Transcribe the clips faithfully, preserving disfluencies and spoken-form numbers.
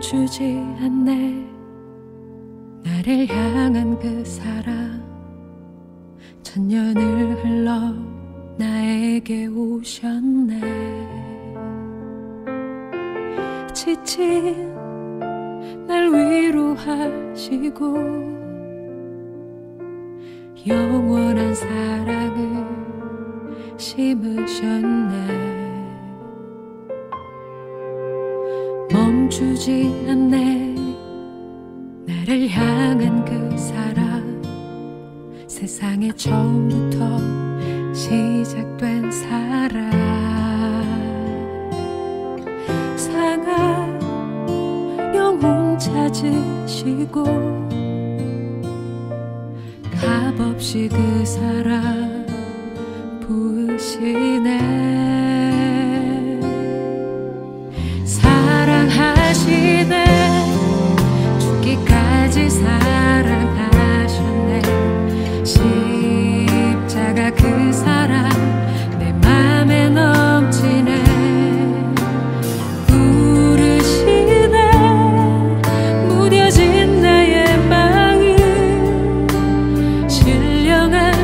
멈추지 않네. 나를 향한 그 사랑 천년을 흘러 나에게 오셨네. 지친 날 위로하시고 영원한 사랑을 심으셨네. 멈추지 않네. 나를 향한 그 사랑 세상의 처음부터 시작된 사랑. 상한 영혼 찾으시고 값없이 그 사랑 부으시네. 사랑하시네. 죽기까지 사랑하셨네. 십자가 그 사랑 내 맘에 넘치네. 부르시네. 무뎌진 나의 마음 신령한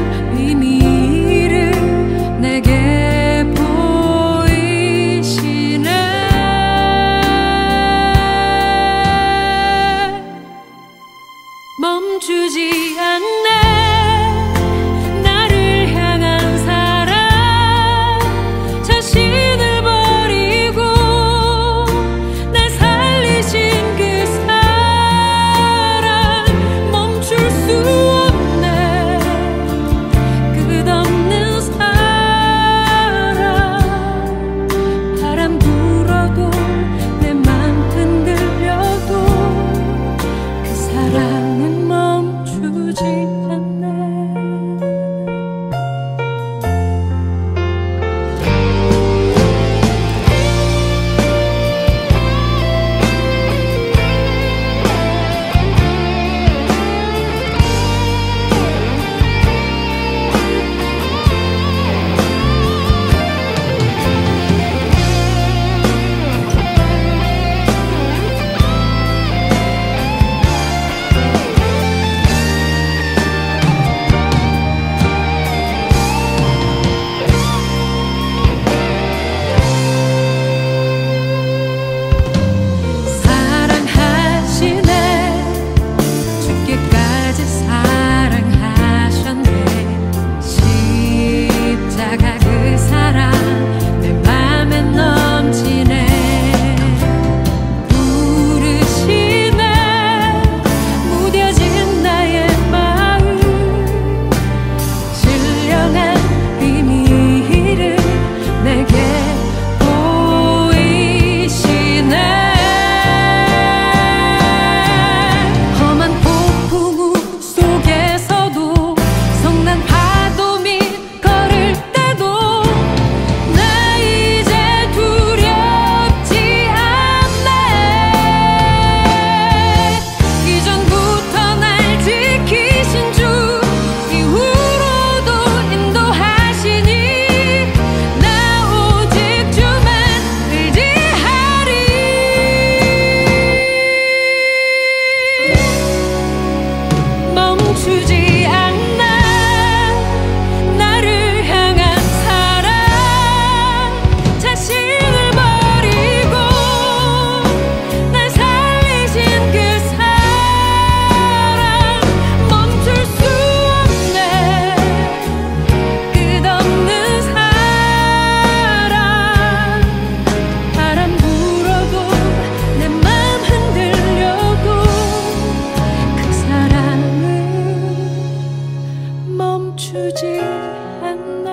의미를 내게 보이시네. 멈추지 않네. 나를 향한 사랑 자신을 버리고 날 살리신 그 사랑 멈출 수 없네. 끝없는 사랑. 바람 불어도 내 맘 흔들려도 그 사랑은 멈추지 않네. 사랑하시네. 죽기까지 사랑하셨네. 십자가 그 사랑 내 맘에 넘치네. 부르시네. 무뎌진 나의 마음 신령한 의미를 내게 보이시네. 험한 폭풍우 속에서도 성난 파도 밑 걸을 때도 나 이제 두렵지 않네. 이전부터 날 지키신 주 이후로도 인도하시니 나 오직 주만 의지하리. 멈추지 않나. 나를 향한 사랑 자신을 버리고 날 살리신 그 사랑 멈출 수 없네. 끝없는 사랑. 바람 불어도 내 맘 흔들려도 그 사랑은 멈추지 않네.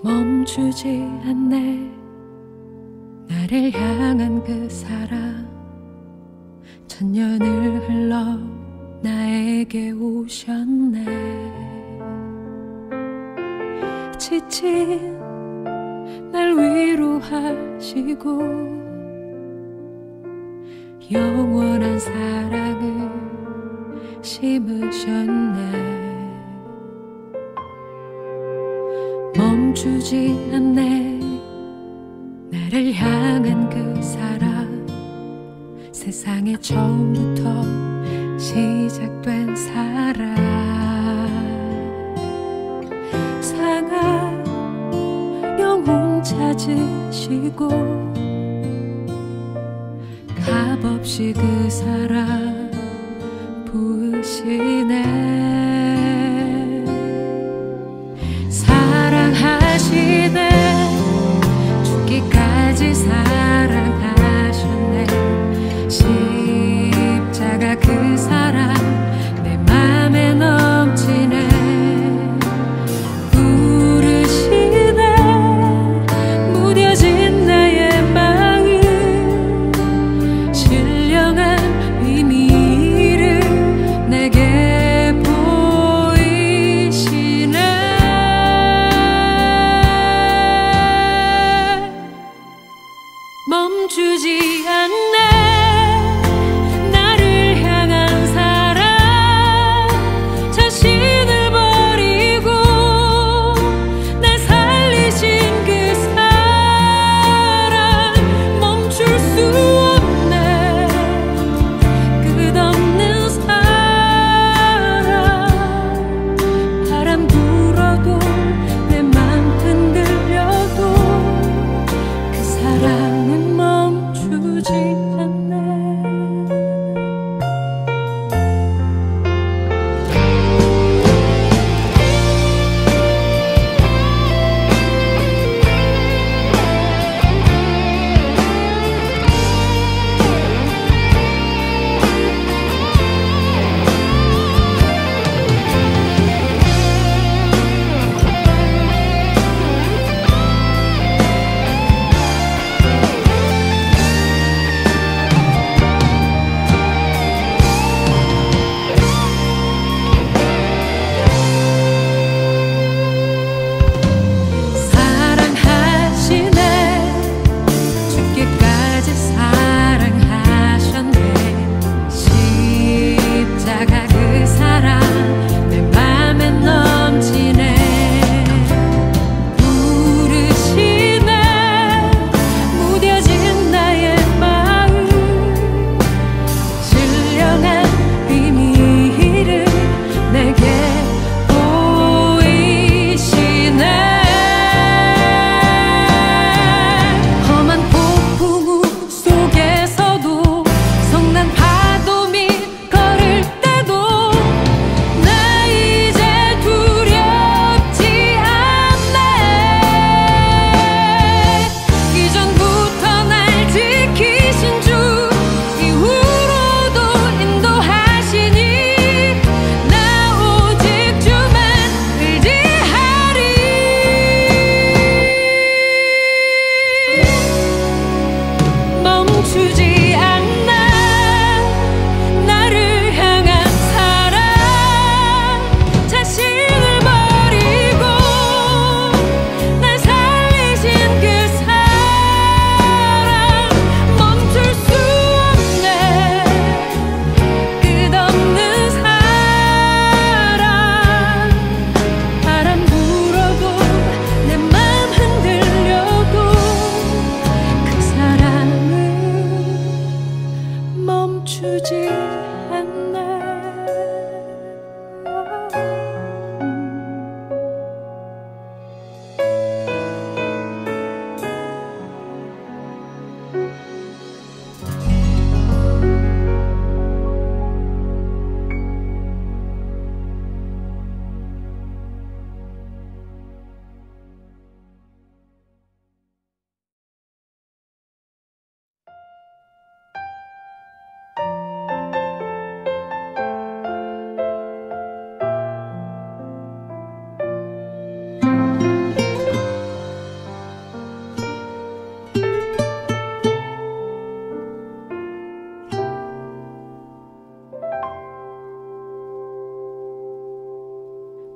멈추지 않네. 나를 향한 그 사랑 천년을 흘러 나에게 오셨네. 지친 날 위로하시고 영원한 사랑을 심으셨네. 멈추지 않네. 나를 향한 그 사랑 세상에 처음부터 시작된 사랑. 상한 영혼 찾으시고 값없이 그 사랑 부으시네. 사랑하시네. 죽기까지 사랑하셨네. 십자가 그 사랑 내 맘에 넘치네. 부르시네. 무뎌진 나의 마음 신령한 비밀을 내게 보여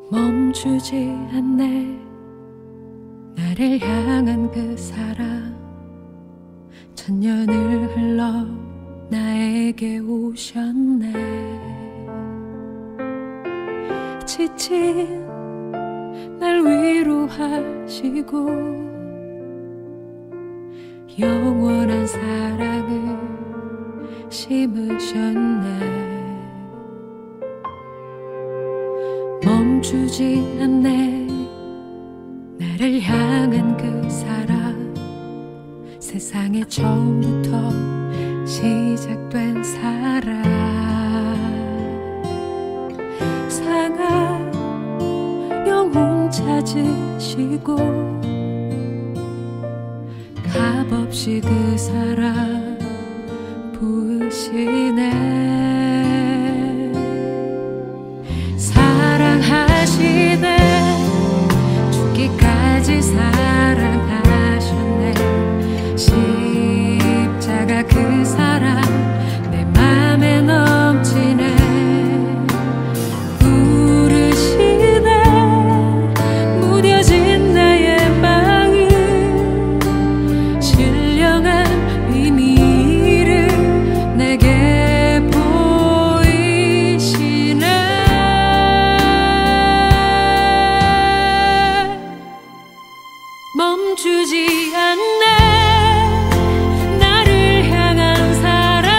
멈추지 않네. 나를 향한 그 사랑 천년을 흘러 나에게 오셨네. 지친 날 위로하시고 영원한 사랑을 심으셨네. 멈추지 않네. 나를 향한 그 사랑 세상에 처음부터 시작된 사랑. 상한 영혼 찾으시고 값없이 그 사랑 부으시네. 사랑하시네. 죽기까지 사랑하셨네. 십자가 그 사랑 내 맘에 넘치네. 부르시네. 무뎌진 나의 마음 신령한 비밀을 내게 보이시네. 멈추지 않네. 나를 향한 사랑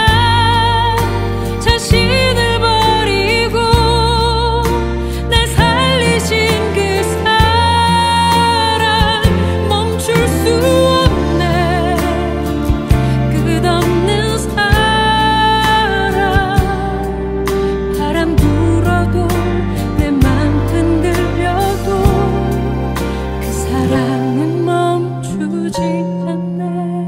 자신을 버리고 날 살리신 그 사랑 멈출 수 없네. 끝없는 사랑. 바람 불어도 내 맘 흔들려도 그 사랑은 멈추지 않네.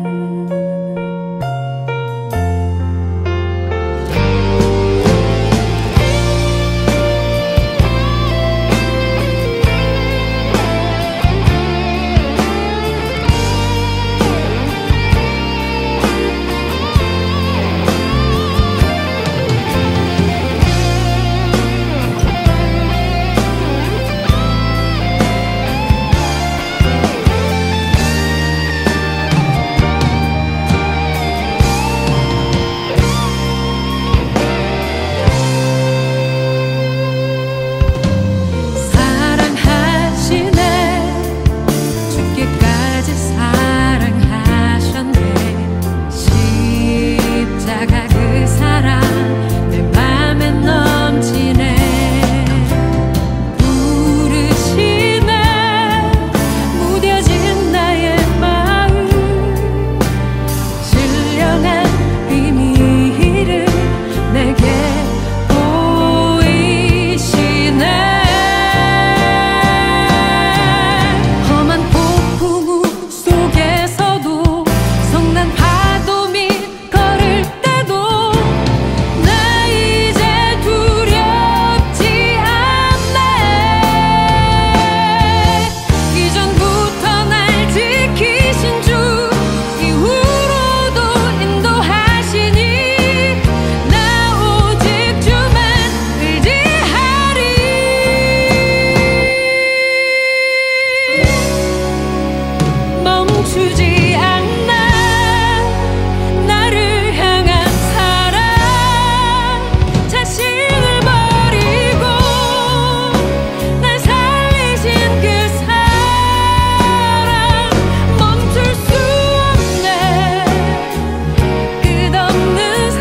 사랑하시네. 죽기까지 사랑하셨네. 십자가 그 사랑 내 맘에 넘치네. 부르시네. 무뎌진 나의 마음 신령한 비밀을 내게 보이시네. 험한 폭풍우 속에서도 성난 파도 밑 걸을 때도 나 이제 두렵지 않네. 이전부터 날 지키신 주 이후로도 인도하시니 나 오직 주만 의지하리. 멈추지 않나. 나를 향한 사랑 자신을 버리고 날 살리신 그 사랑 멈출 수 없네. 끝없는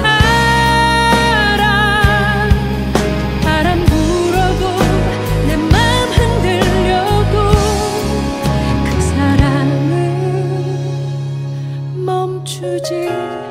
사랑. 바람 불어도 내 맘 흔들려도 그 사랑은 멈추지